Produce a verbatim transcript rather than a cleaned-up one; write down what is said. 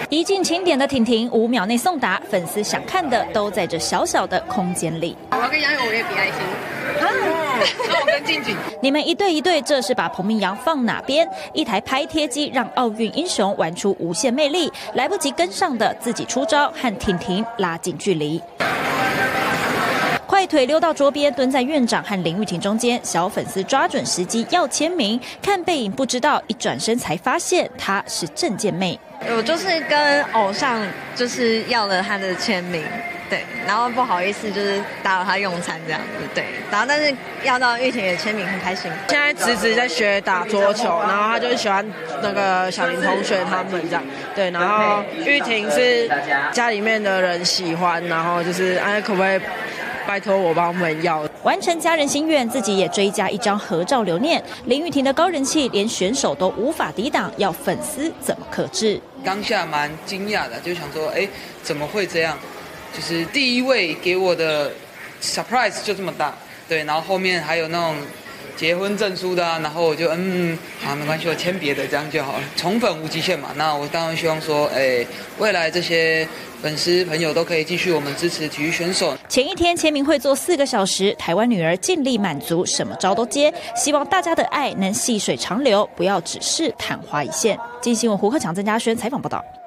一进清点的婷婷，五秒内送达，粉丝想看的都在这小小的空间里。 我要跟杨永也比爱心。啊，那我跟静静。 你们一对一对，这是把彭明阳放哪边？一台拍贴机让奥运英雄玩出无限魅力，来不及跟上的自己出招，和婷婷拉近距离。快腿溜到桌边，蹲在院长和林玉婷中间，小粉丝抓准时机要签名，看背影不知道，一转身才发现她是郑健妹。 我就是跟偶像就是要了他的签名，对，然后不好意思就是打扰他用餐这样子，对，然后但是要到玉婷的签名很开心。 现在侄子在学打桌球，然后他就喜欢那个小林同学他们这样，对，然后玉婷是家里面的人喜欢，然后就是哎可不可以拜托我帮我们要。 完成家人心愿，自己也追加一张合照留念。林玉婷的高人气，连选手都无法抵挡，要粉丝怎么克制？ 当下蛮惊讶的，就想说，哎，怎么会这样？就是第一位给我的 surprise 就这么大，对，然后后面还有那种结婚证书的、啊，然后我就嗯，好，没关系，我签别的这样就好了。宠粉无极限嘛，那我当然希望说，哎，未来这些粉丝朋友都可以继续我们支持体育选手。 前一天签名会做四个小时，台湾女儿尽力满足，什么招都接，希望大家的爱能细水长流，不要只是昙花一现。经新闻胡克强、曾嘉轩采访报道。